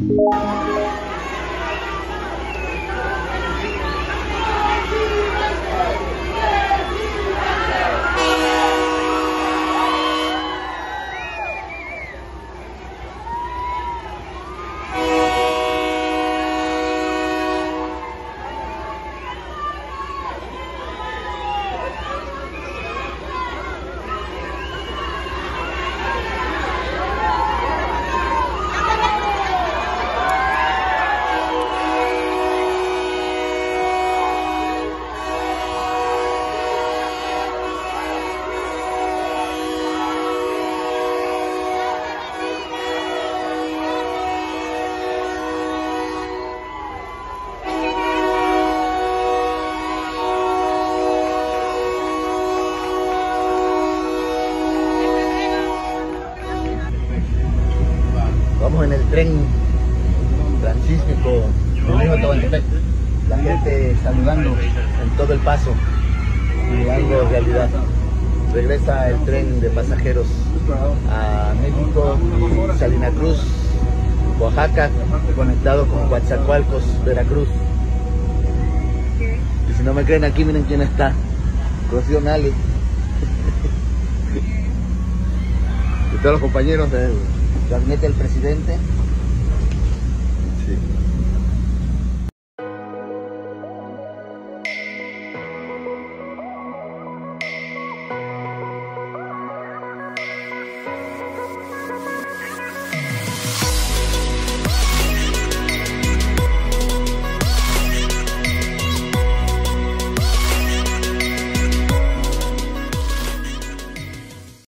Vamos en el tren transísmico de Tehuantepec, la gente saludando en todo el paso y dando realidad. Regresa el tren de pasajeros a México y Salina Cruz, Oaxaca, conectado con Coatzacoalcos, Veracruz. Y si no me creen, aquí miren quién está, Rocío Nale y todos los compañeros del gabinete del presidente.